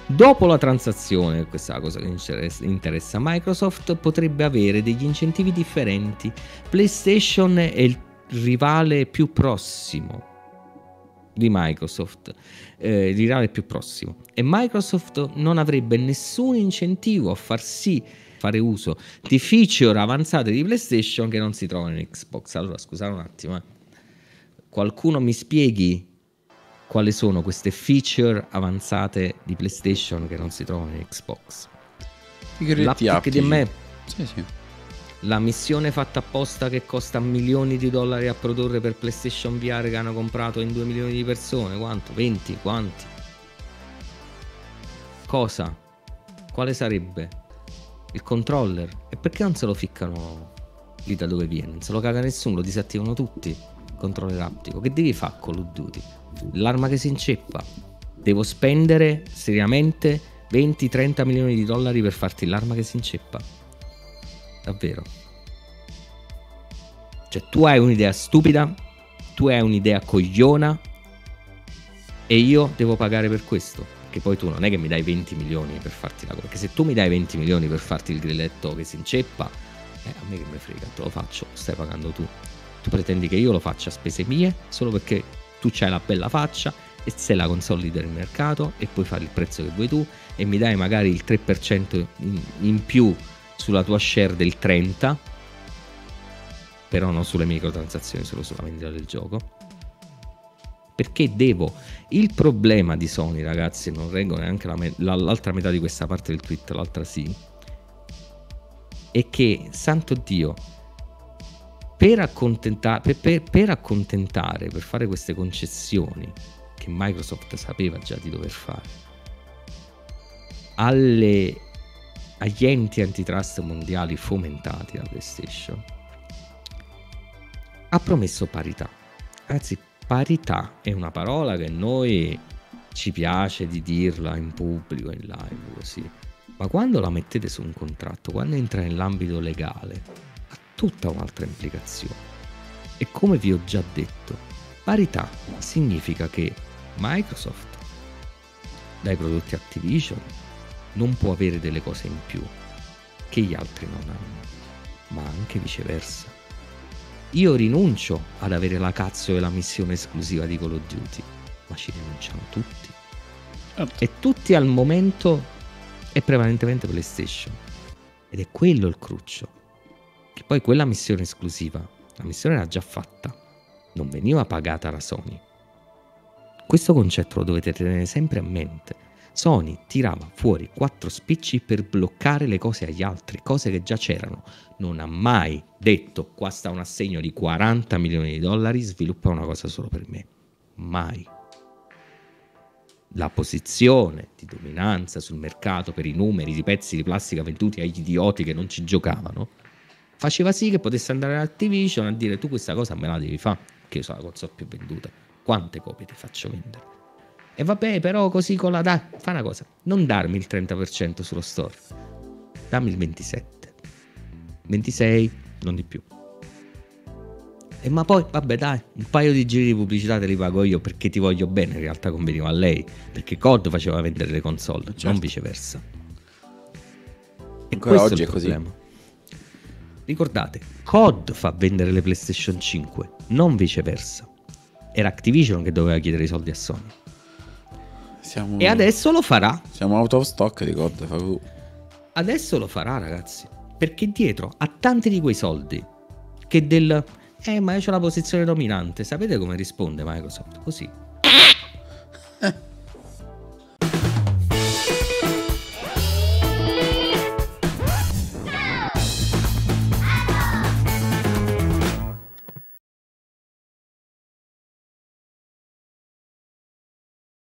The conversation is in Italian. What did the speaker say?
Dopo la transazione, questa è la cosa che interessa, Microsoft potrebbe avere degli incentivi differenti. PlayStation è il rivale più prossimo di Microsoft, il rivale più prossimo, e Microsoft non avrebbe nessun incentivo a fare uso di feature avanzate di PlayStation che non si trovano in Xbox. Allora, scusate un attimo, qualcuno mi spieghi quali sono queste feature avanzate di PlayStation che non si trovano in Xbox? L'haptic DME, sì. La missione fatta apposta che costa milioni di dollari a produrre per PlayStation VR che hanno comprato in 2 milioni di persone. Quanto? 20? Quanti? Cosa? Quale sarebbe? Il controller? E perché non se lo ficcano lì da dove viene? Non se lo caga nessuno, lo disattivano tutti. Il controller aptico. Che devi fare con Call of Duty? L'arma che si inceppa. Devo spendere seriamente 20-30 milioni di dollari per farti l'arma che si inceppa? Davvero? Cioè, tu hai un'idea stupida, tu hai un'idea cogliona e io devo pagare per questo? Che poi tu non è che mi dai 20 milioni per farti la cosa, perché se tu mi dai 20 milioni per farti il grilletto che si inceppa, a me che me frega, te lo faccio, lo stai pagando tu. Tu pretendi che io lo faccia a spese mie solo perché tu c'hai la bella faccia e sei la console leader del mercato e puoi fare il prezzo che vuoi tu e mi dai magari il 3% in più sulla tua share del 30%, però non sulle microtransazioni, solo sulla vendita del gioco. Perché devo? Il problema di Sony, ragazzi, non reggo neanche l'altra metà di questa parte del tweet, l'altra sì, è che, santo Dio, per accontentare, per fare queste concessioni che Microsoft sapeva già di dover fare agli enti antitrust mondiali fomentati da PlayStation, ha promesso parità. Ragazzi, parità è una parola che noi ci piace di dirla in pubblico, in live, così, ma quando la mettete su un contratto, quando entra nell'ambito legale, ha tutta un'altra implicazione. E come vi ho già detto, parità significa che Microsoft dai prodotti Activision non può avere delle cose in più che gli altri non hanno, ma anche viceversa. Io rinuncio ad avere la cazzo e la missione esclusiva di Call of Duty, ma ci rinunciano tutti. E tutti al momento è prevalentemente PlayStation, ed è quello il cruccio, che poi quella missione esclusiva, la missione era già fatta, non veniva pagata da Sony. Questo concetto lo dovete tenere sempre a mente. Sony tirava fuori 4 spicci per bloccare le cose agli altri, cose che già c'erano. Non ha mai detto: qua sta un assegno di 40 milioni di dollari, sviluppa una cosa solo per me. Mai. La posizione di dominanza sul mercato per i numeri di pezzi di plastica venduti agli idioti che non ci giocavano faceva sì che potesse andare in Activision a dire: tu questa cosa me la devi fare, che io sono la console più venduta, quante copie ti faccio vendere? E vabbè, però così con la... Dai, fa una cosa, non darmi il 30% sullo store, dammi il 27, 26, non di più. E ma poi, vabbè dai, un paio di giri di pubblicità te li pago io perché ti voglio bene, in realtà conveniva a lei, perché COD faceva vendere le console, certo, non viceversa. E ancora oggi è così. Ricordate, COD fa vendere le PlayStation 5, non viceversa. Era Activision che doveva chiedere i soldi a Sony. E adesso lo farà. Siamo out of stock di COD. Adesso lo farà, ragazzi, perché dietro a tanti di quei soldi che ma io c'ho la posizione dominante. Sapete come risponde Microsoft? Così: